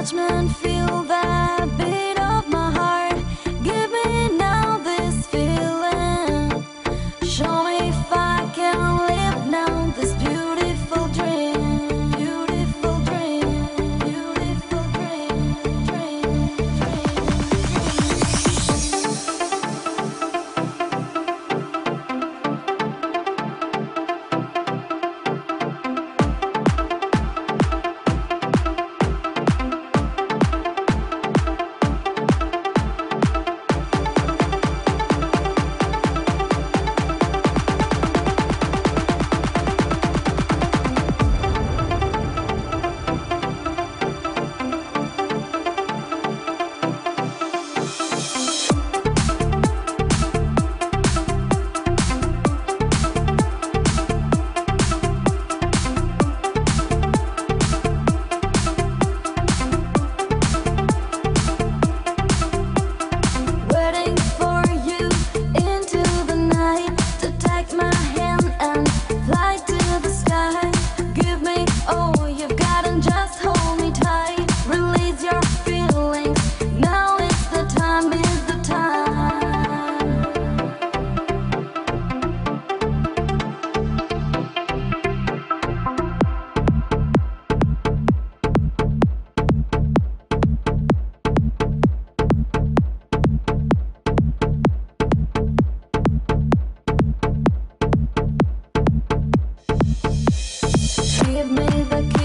attachment, feel the beat of my heart. Give me now this feeling. Show me if I can live now this beautiful dream. Beautiful dream. Beautiful dream. Dream. Waiting for you into the night to take my hand and fly to the sky. Give me all you've got and just hold me tight. Release your feelings. Now is the time, is the time. Give me the